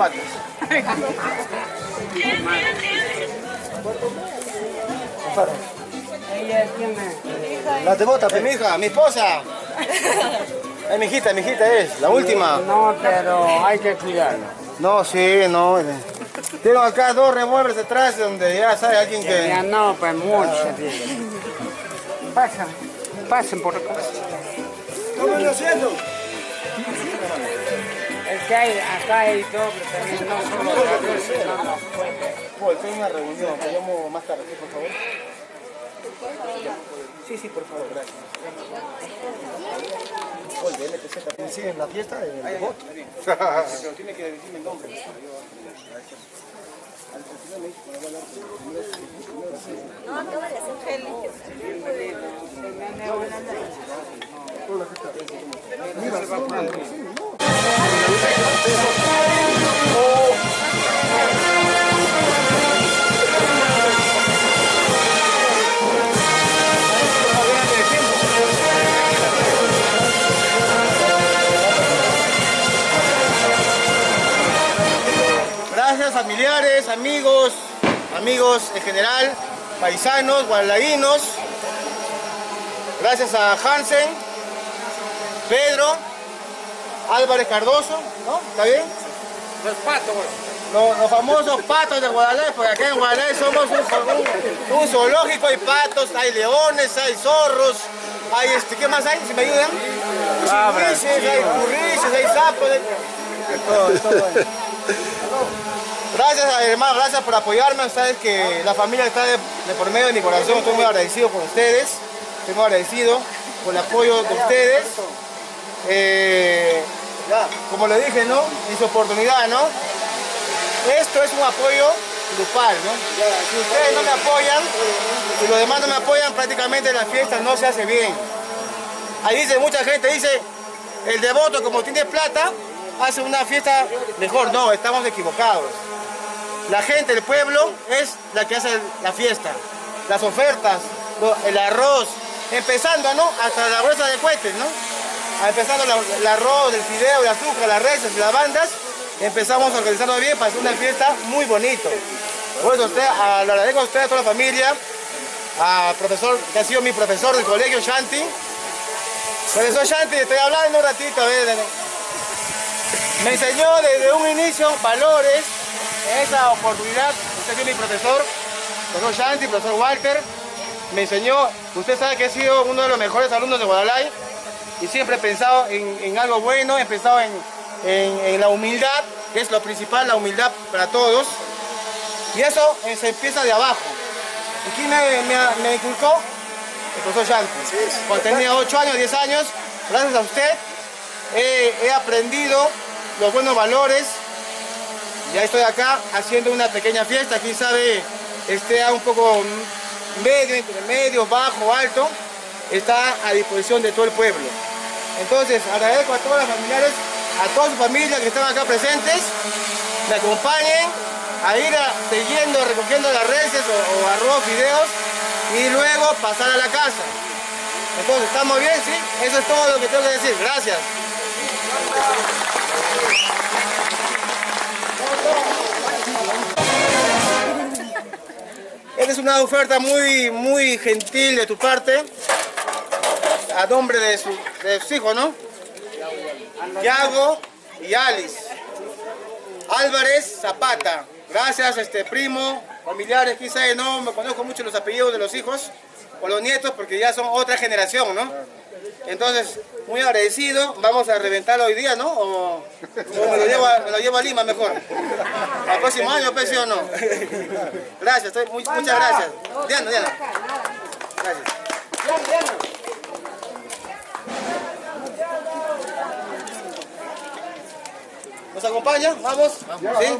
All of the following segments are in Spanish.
patas. Ella tiene... La devota, mi hija, mi esposa. Mi hijita es, la última. No, pero hay que cuidarlo. No, sí, no. Tengo acá 2 revólveres detrás donde ya sabe alguien que... Ya no, pues mucho. Pasen por acá. ¿Cómo están haciendo? Es que acá hay doble también, no solo la luz, sino la fuente. Estoy en una reunión, te llamo más tarde, por favor. Sí, por favor, gracias. Oye, LPZ también sigue en la fiesta de voto. Pero tiene que decirme el nombre. No, ¿qué vale hacer? Gracias, familiares, amigos en general, paisanos, guadalaguinos. Gracias a Hansen, Pedro, Álvarez Cardoso, ¿no? ¿Está bien? Los patos, Los famosos patos de Guadalajara, porque acá en Guadalajara somos un zoológico, hay patos, hay leones, hay zorros, hay ¿qué más hay? ¿Se me ayudan? cabras, Hay currices, hay sapos, de todo. Gracias hermano, gracias por apoyarme, sabes que la familia está de por medio de mi corazón, estoy muy agradecido con ustedes, estoy muy agradecido por el apoyo de ustedes. Como le dije, ¿no? En su oportunidad, ¿no? Esto es un apoyo grupal, ¿no? Si ustedes no me apoyan, y los demás no me apoyan, prácticamente la fiesta no se hace bien. Ahí dice, mucha gente dice, el devoto como tiene plata, hace una fiesta mejor. No, estamos equivocados. La gente, el pueblo, es la que hace la fiesta. Las ofertas, el arroz, empezando, ¿no? Hasta la bolsa de cohetes, ¿no? Empezando el arroz, el fideo, el azúcar, las reses y las bandas, empezamos organizando bien para hacer una fiesta muy bonito. Por eso le agradezco a usted, a toda la familia, al profesor, que ha sido mi profesor del colegio, Shanti. Profesor Shanti, estoy hablando un ratito, a ver. Me enseñó desde un inicio valores. En esa oportunidad, usted es mi profesor Shanti, profesor Walter, me enseñó, usted sabe que he sido uno de los mejores alumnos de Guadalajara y siempre he pensado en algo bueno, he pensado en la humildad, que es lo principal, la humildad para todos, y eso se empieza de abajo. ¿Y quién me inculcó? El profesor Shanti. Cuando tenía 8 años, 10 años, gracias a usted, he aprendido los buenos valores. Ya estoy acá haciendo una pequeña fiesta, quién sabe esté un poco medio, intermedio, bajo, alto, está a disposición de todo el pueblo. Entonces agradezco a todas las familiares, a toda su familia que están acá presentes, me acompañen a ir siguiendo, recogiendo las reses o arroz, fideos y luego pasar a la casa. Entonces, ¿estamos bien? ¿Sí? Eso es todo lo que tengo que decir. Gracias. Esta es una oferta muy gentil de tu parte, a nombre de sus hijos, ¿no? Yago y Alice. Álvarez Zapata. Gracias, primo, familiares, quizá no me conozco mucho los apellidos de los hijos o los nietos porque ya son otra generación, ¿no? Entonces, muy agradecido, vamos a reventarlo hoy día, ¿no? O me lo llevo a Lima mejor. Al próximo año, pues, ¿sí o no? Gracias, muchas gracias. Diana. Gracias. ¿Nos acompaña? ¿Vamos? ¿Sí?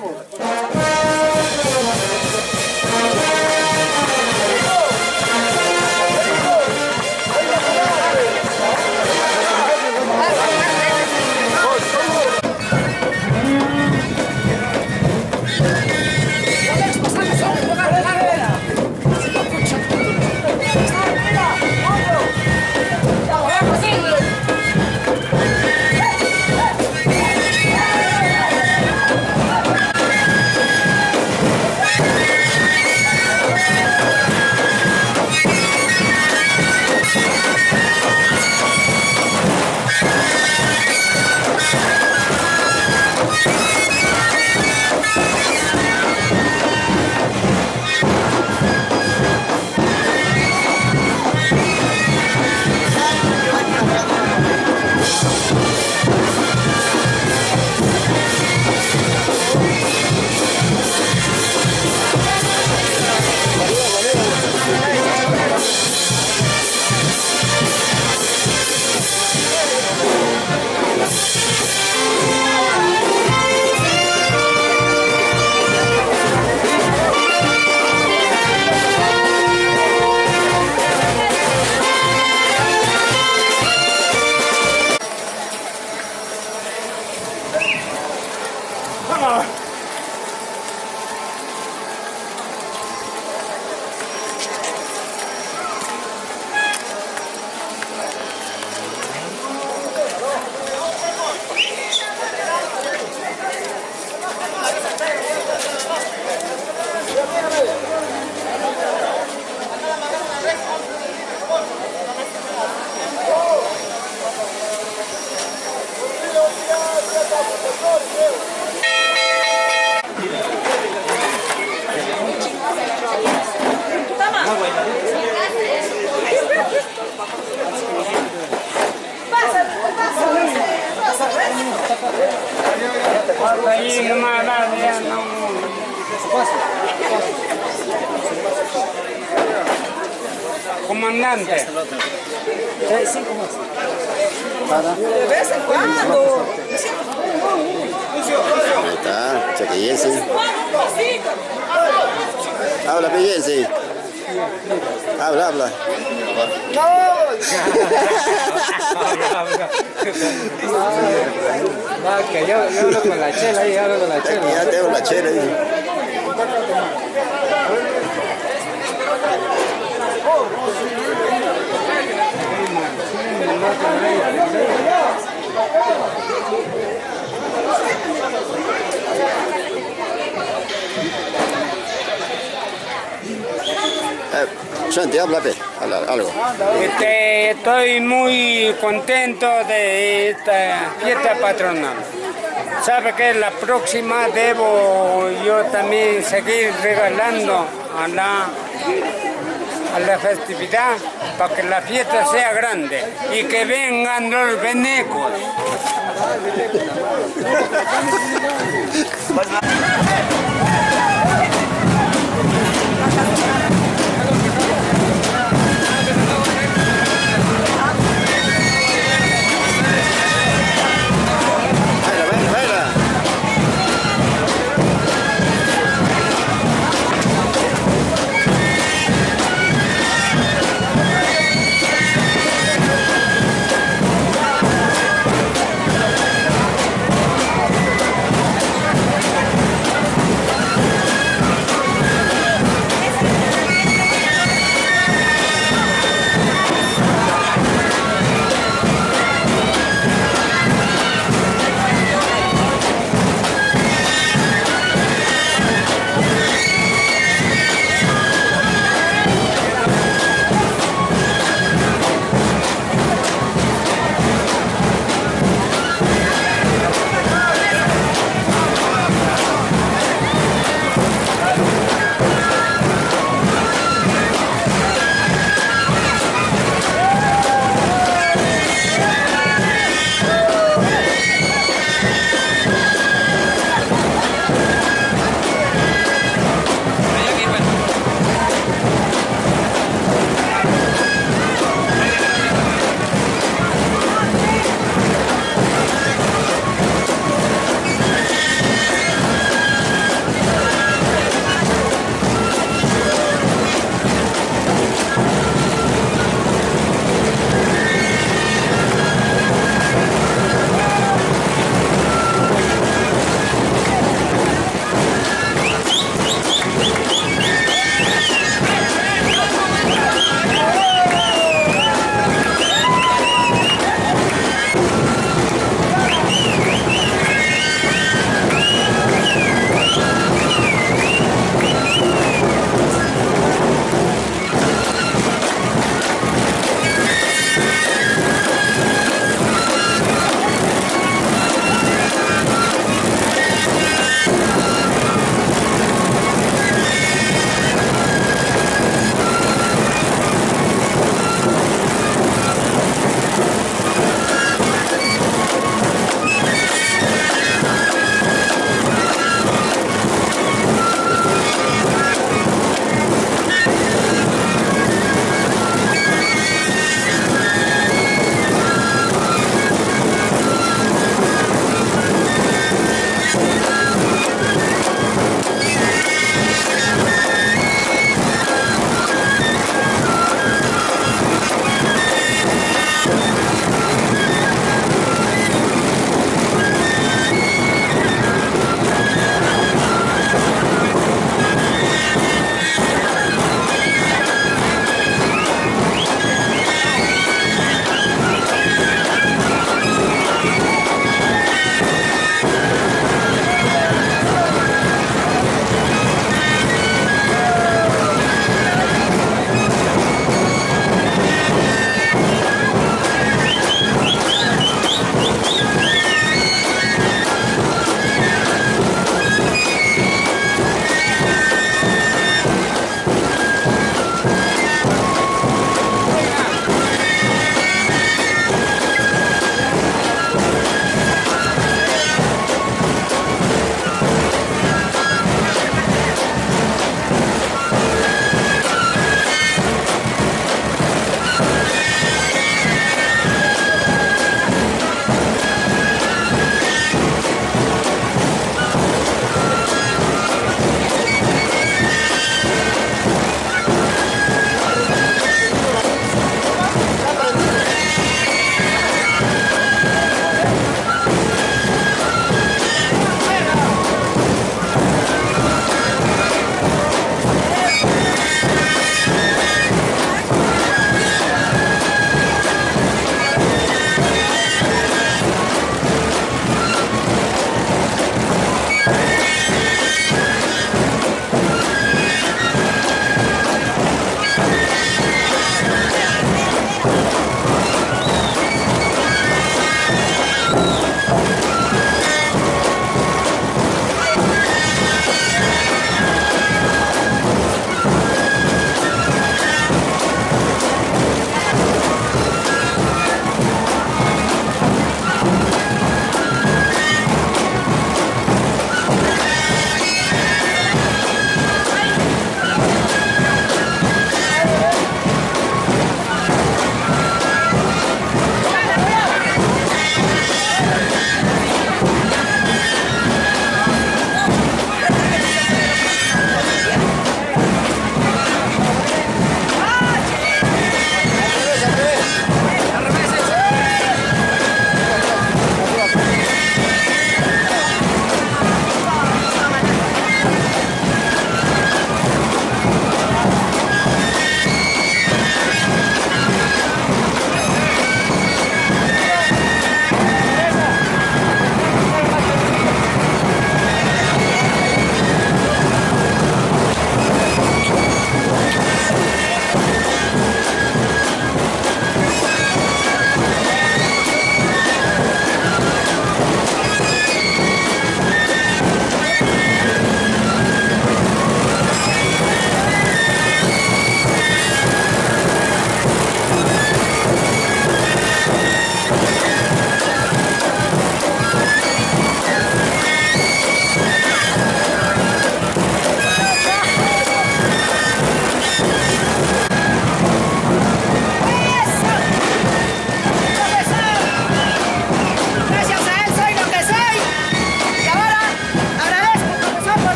vamos. Ahí nomás, ya no. Comandante. De vez en cuando. Ahí está, Chaquillense. Habla, Pillense. Habla. No, que yo hablo con la chela ahí, hablo con la chela. Ya tengo la chela ahí. Santi, habla algo. Estoy muy contento de esta fiesta patronal. Sabe que la próxima debo yo también seguir regalando a la festividad para que la fiesta sea grande y que vengan los venecos.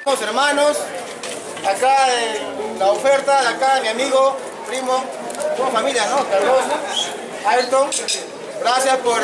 Hermanos, acá la oferta de acá, mi amigo, primo, somos familia, ¿no? Carlos, Ayrton, gracias por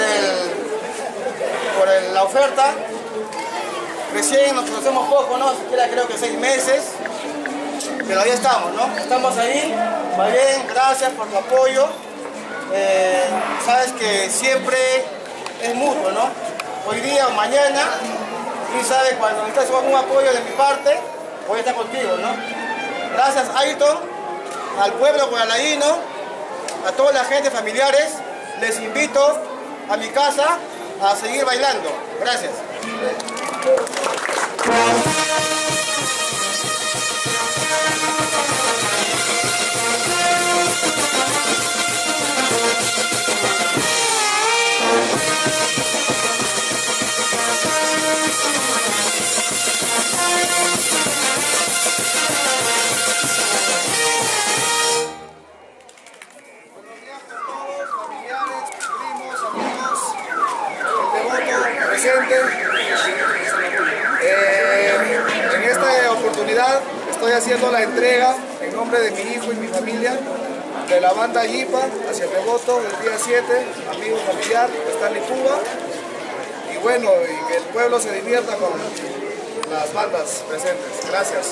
la oferta. Recién nos conocemos poco, ¿no? Siquiera creo que 6 meses, pero ahí estamos, ¿no? Estamos ahí, va bien, gracias por tu apoyo. Sabes que siempre es mutuo, ¿no? Hoy día o mañana, quién sabe, cuando necesitas un apoyo de mi parte, voy a estar contigo, ¿no? Gracias, Ayrton, al pueblo guadalaíno, a toda la gente, familiares, les invito a mi casa a seguir bailando. Gracias. En esta oportunidad estoy haciendo la entrega en nombre de mi hijo y mi familia de la banda Yipa hacia el devoto del día 7, amigo familiar, está en Cuba, y bueno, y que el pueblo se divierta con las bandas presentes. Gracias.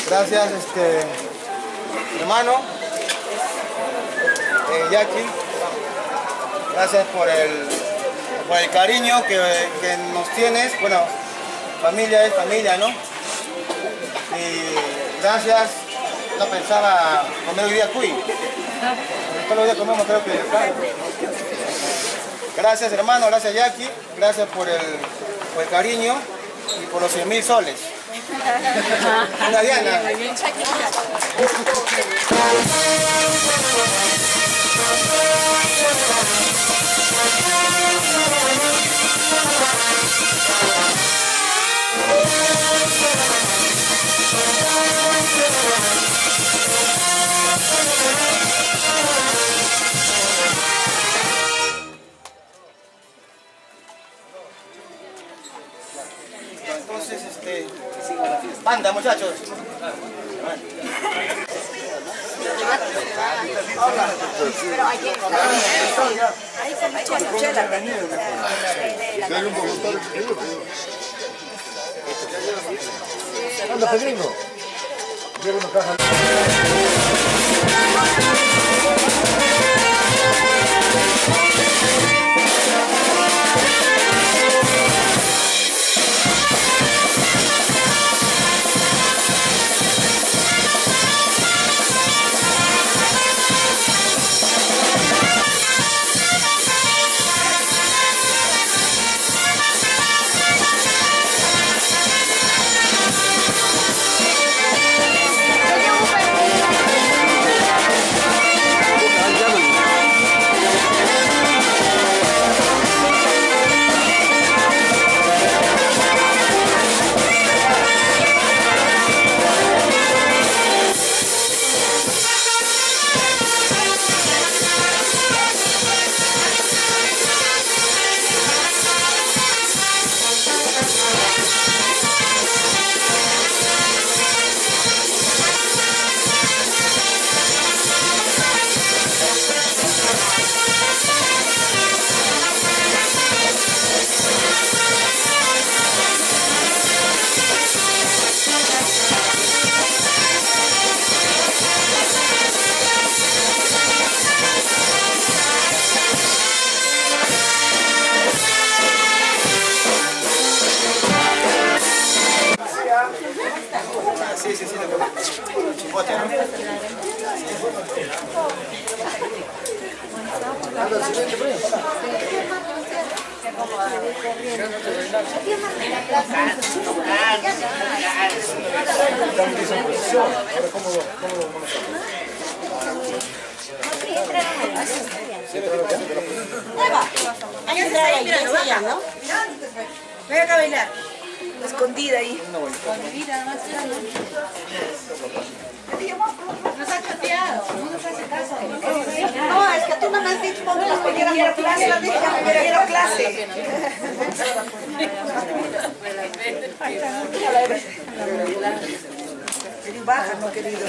Gracias, hermano Jackie. Gracias por el cariño que nos tienes. Bueno, familia es familia, ¿no? Y gracias. No pensaba comer hoy día cuy. Todos los días comemos, creo que carne. Gracias, hermano. Gracias, Jackie. Gracias por el cariño y por los 100.000 soles. Una Diana. Entonces, banda, muchachos. Anda, Pedrino. Lleva una caja. Sí, chipote, ¿no? Ven acá a bailar. Escondida ahí. Escondida, más nos ha chateado, no nos hace caso. No, es que tú no me has dicho cuando las pequeñas quiero clase. Quiero clase. Baja, no querido.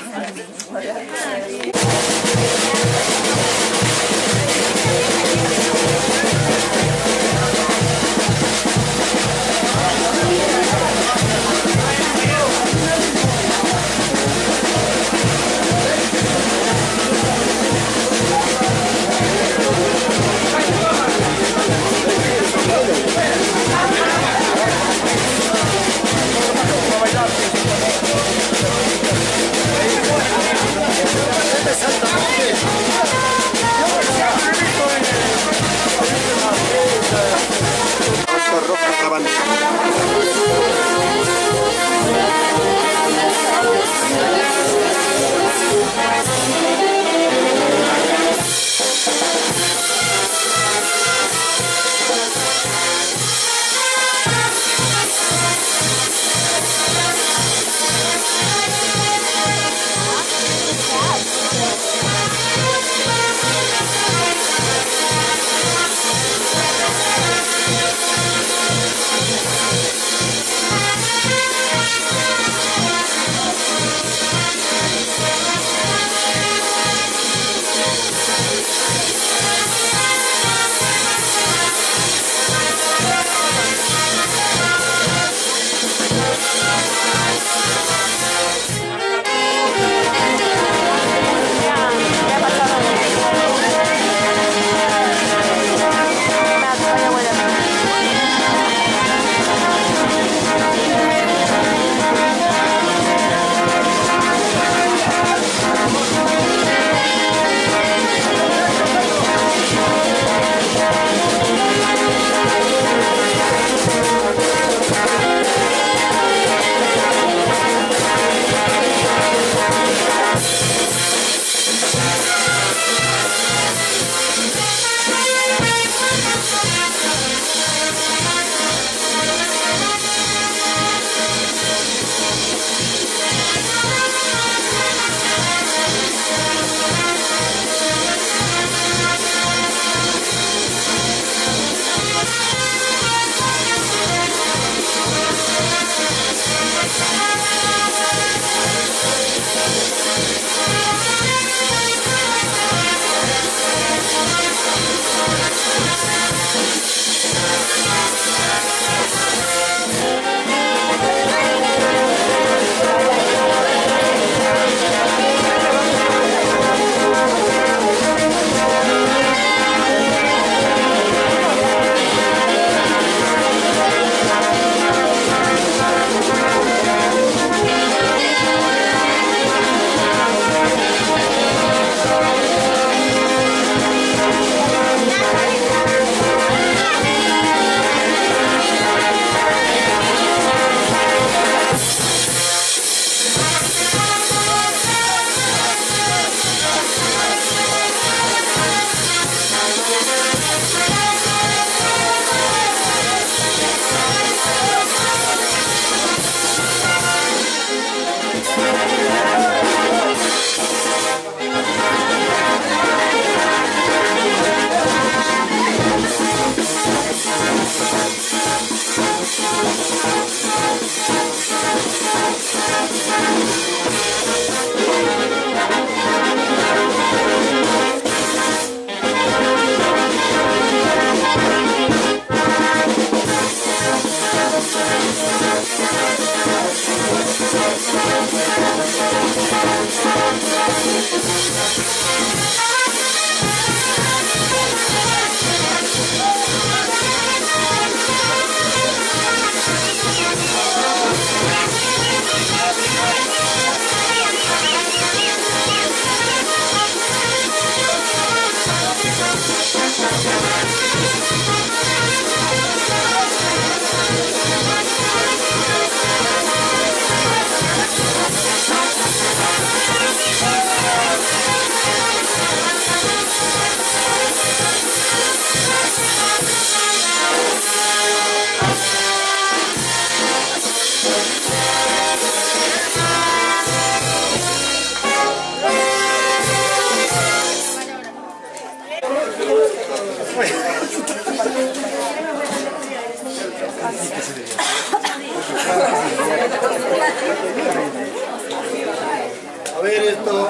A ver esto,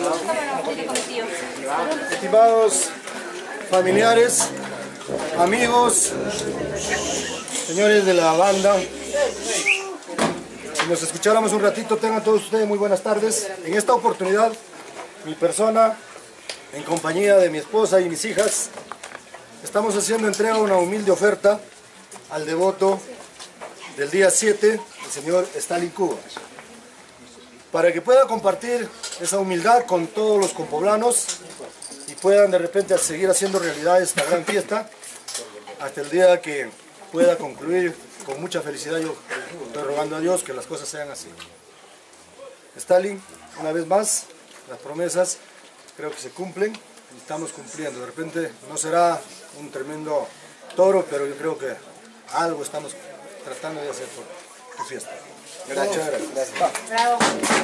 estimados familiares, amigos, señores de la banda, si nos escucháramos un ratito, tengan todos ustedes muy buenas tardes. En esta oportunidad, mi persona, en compañía de mi esposa y mis hijas, estamos haciendo entrega de una humilde oferta al devoto del día 7, el señor Stalin Cuba, para que pueda compartir esa humildad con todos los compoblanos y puedan de repente seguir haciendo realidad esta gran fiesta hasta el día que pueda concluir con mucha felicidad. Yo estoy rogando a Dios que las cosas sean así. Stalin, una vez más, las promesas creo que se cumplen y estamos cumpliendo. De repente no será un tremendo toro, pero yo creo que algo estamos tratando de hacer por tu fiesta. Gracias. Bravo.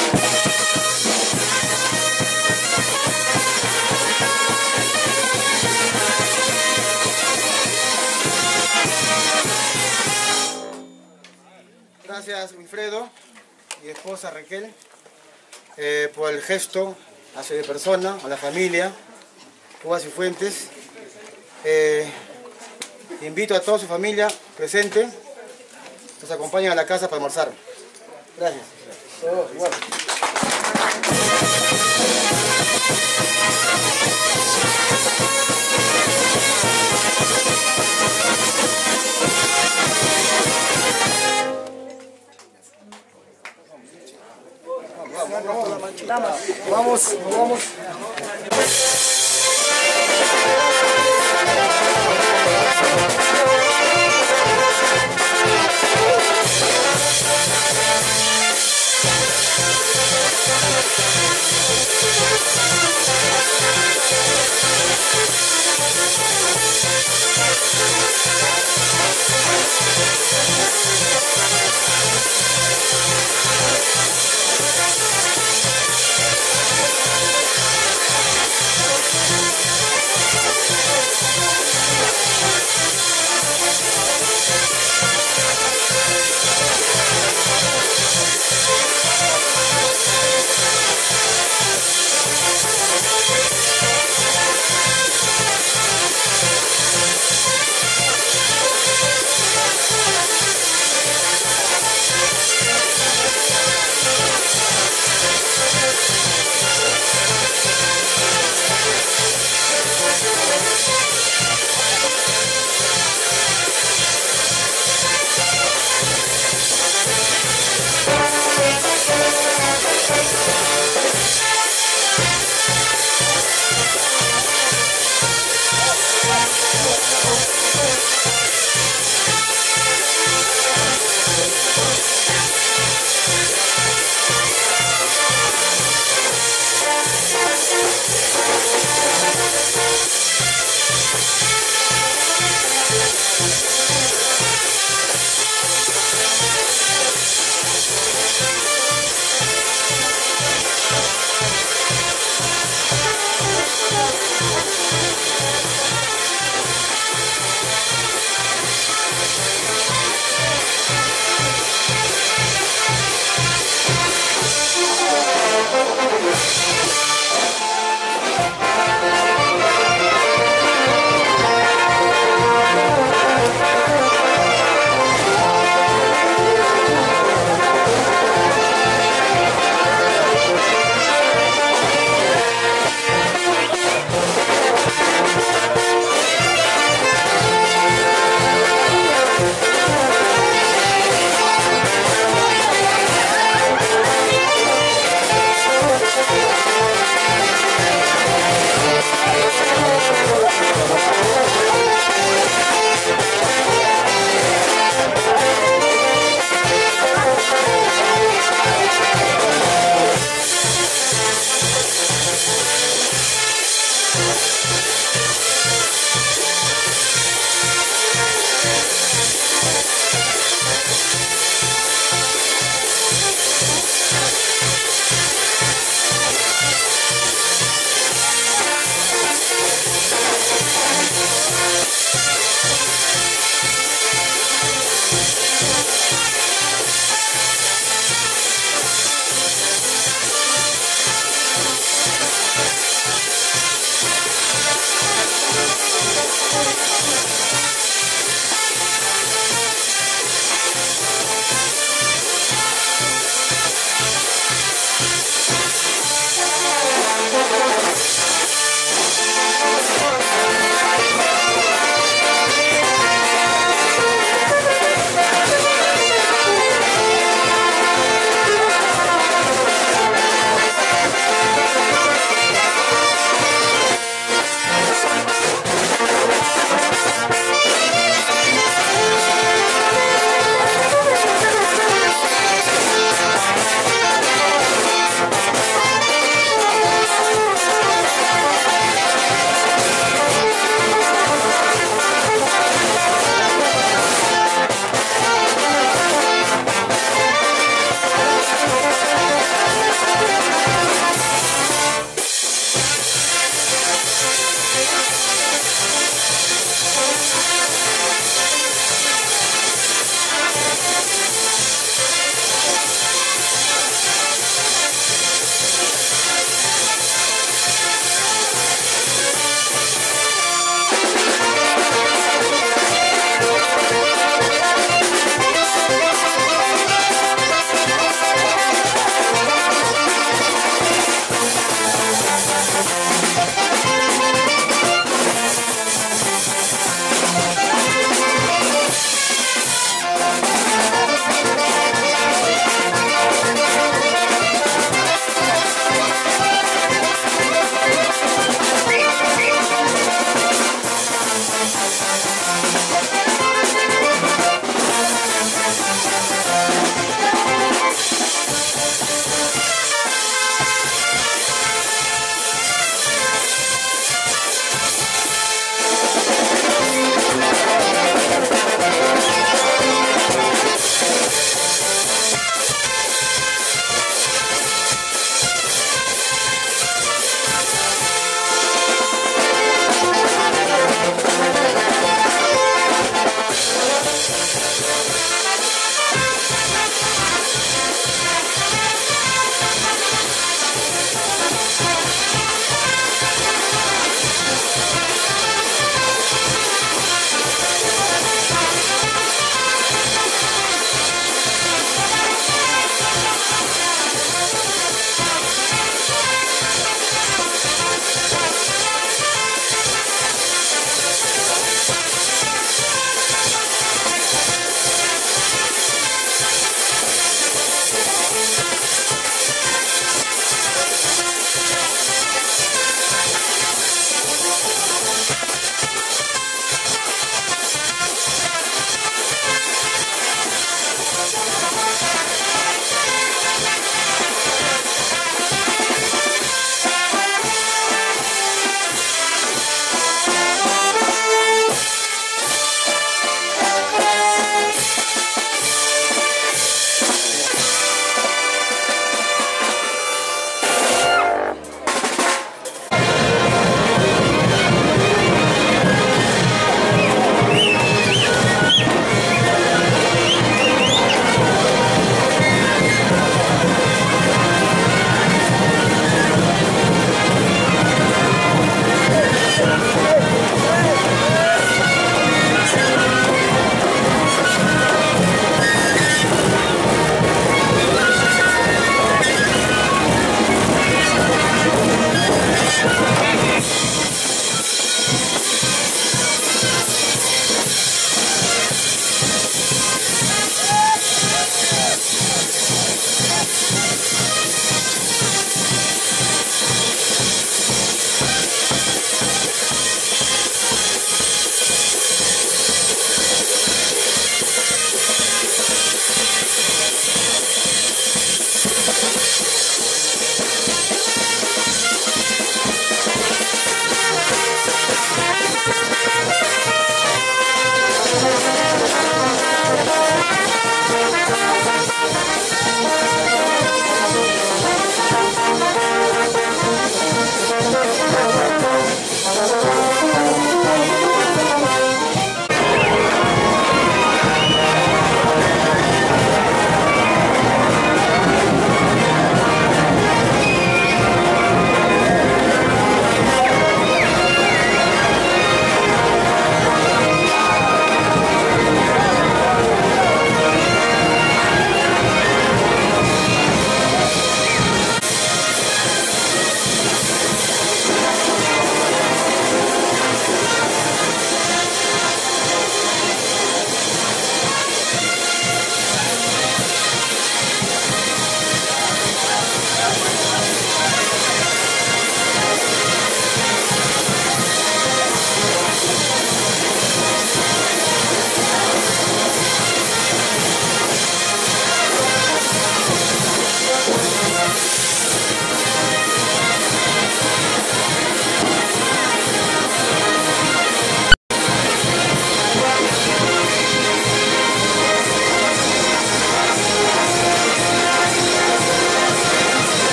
Gracias, Wilfredo y esposa Raquel, por el gesto hacia mi persona, a la familia, Cubas y Fuentes. Invito a toda su familia presente, nos acompañen a la casa para almorzar. Gracias. Vamos.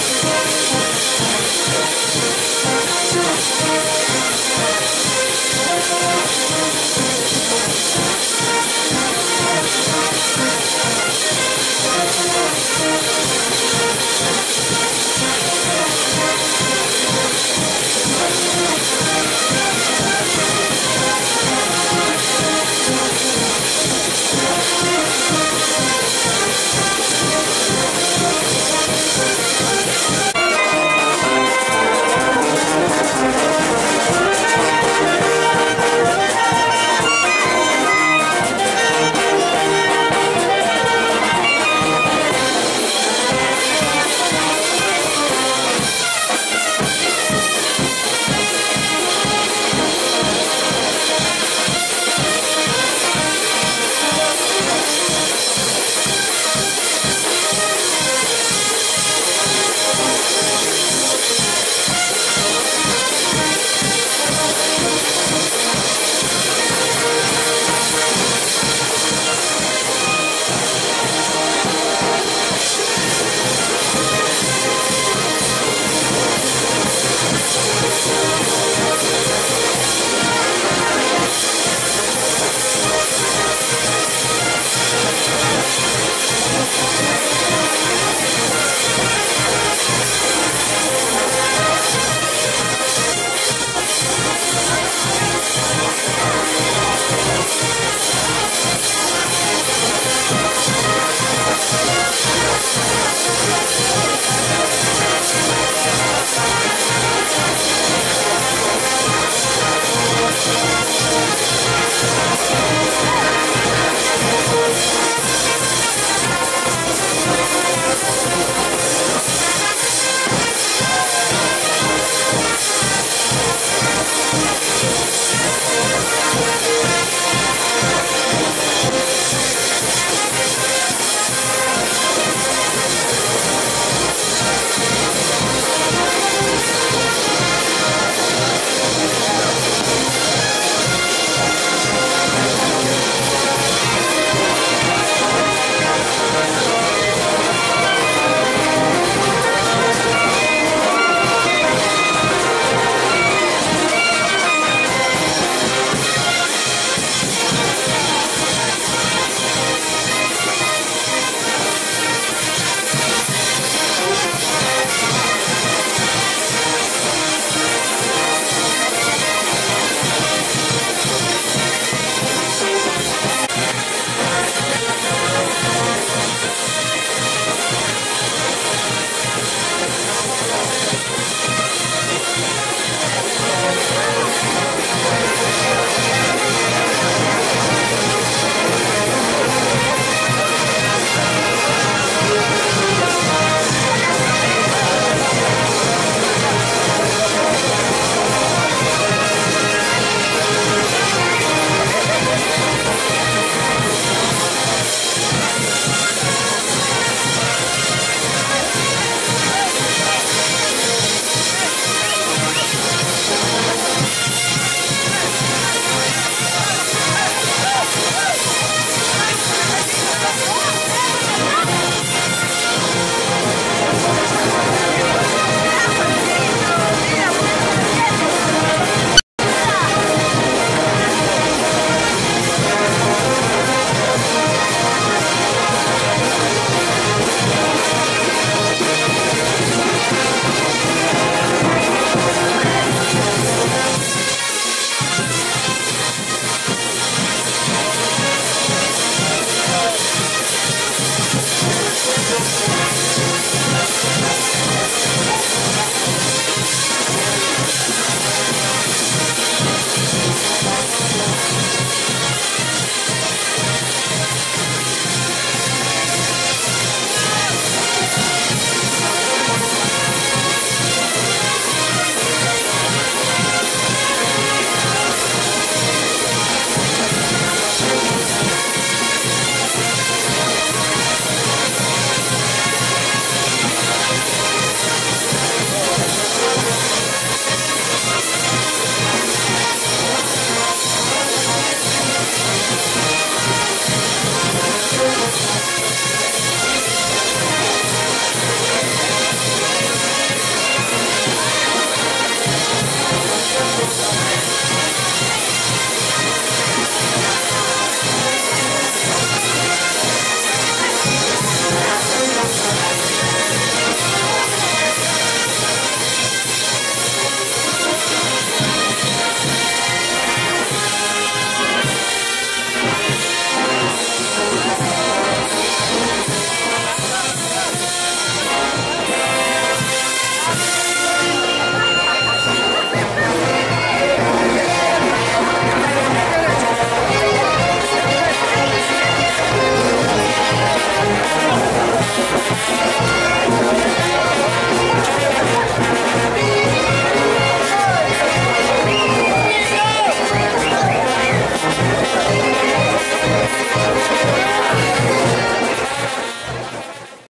Gracias.